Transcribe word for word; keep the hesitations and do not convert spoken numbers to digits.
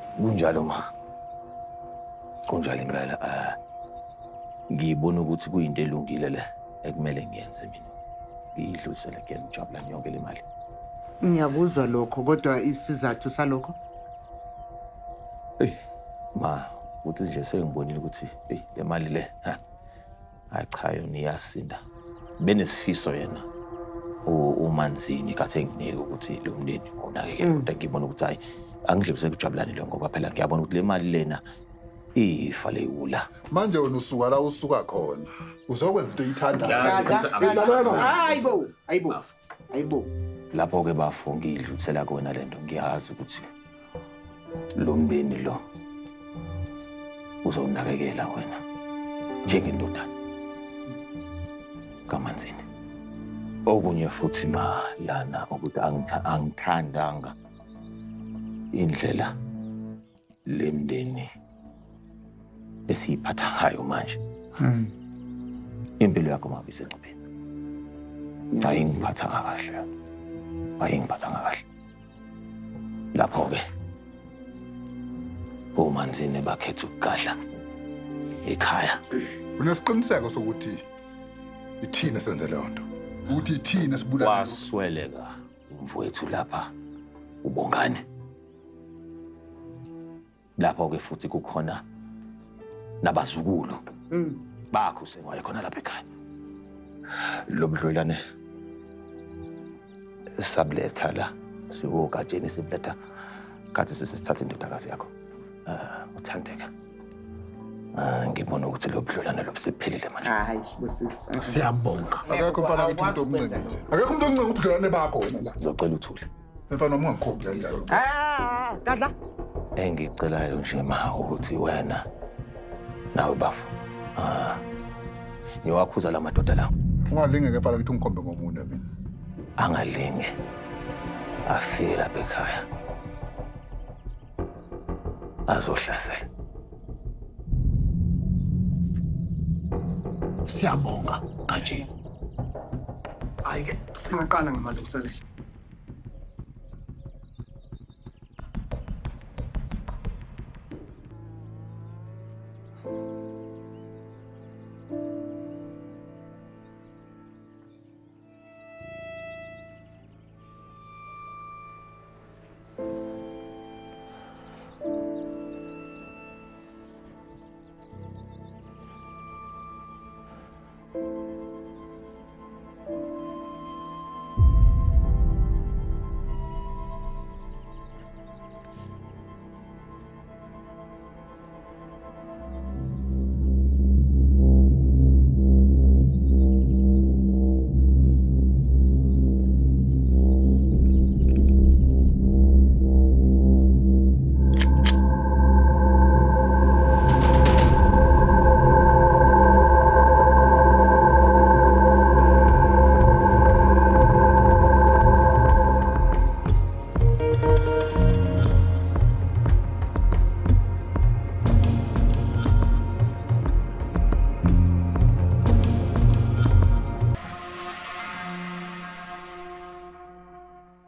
Kunjalo ma. Kunjalo impela. Ah. Ngibona ukuthi kuyinto elungile le ekumele ngiyenze mina. Ngiyidlulisele kuyena uJabulani yonke le mali. Ngiyakuzwa lokho kodwa isizathu salokho. Hey, ma, uthi nje sengibonile ukuthi hey le mali le ha. Hayi cha yona iyasinda. Benesifiso yena. uManzini kathe nginike ukuthi lo mndeni unakekele kodwa ngibona ukuthi hayi angidlulise kuJabulani lo ngoba phela ngiyabona ukuthi le mali lena ifa leyiwula manje wena usuka la usuka khona uzokwenza into oyithandayo hayibo hayibo hayibo lapho ke bafo ngidlulisela kuwena lento ngiyazi ukuthi lo mndeni lo uzonakekela wena njengendoda kaManzini. Okunye futhi ma lana ukuthi angithandanga indlela lemndeni esiphatha ngayo manje. Mhm. Impilo yakho mabise ngqopheni. Hayi ngiphatha kahle. Hayi ngiphatha kahle. Lapho ke uManzini bakhetha ukugahla ekhaya. Unesiqiniseko sokuthi ithina senze le nto. Ukuthi ithina sibulala wasweleka umfowethu lapha ubongane lapho ke futhi kukhona nabazukulu bakho sengaye khona lapha ekhaya lo budlelwane sabletha la siwogatsheni sibletha kathi sisithatha indodakazi yakho ah uthandeka ah ngibona ukuthi lo budlelwane lobusiphelile manje hayi sibusisa siyabonga akekho mfana kithi umuntu omncane akekho umuntu omncane ubudlelwane bakho wena la ngicela uthule mfana uma ngikhombi kanjalo ah kadla engicelayo nje ma ukuthi wena nawe bafu ah niwakhuza la madoda lawo ungalinge ke mfana kithi ungikhombe ngomunye mina angalinge afike lapha ekhaya azohlasela. Siyabonga kanje. Hayi ke singaqala ngamalungiselelo.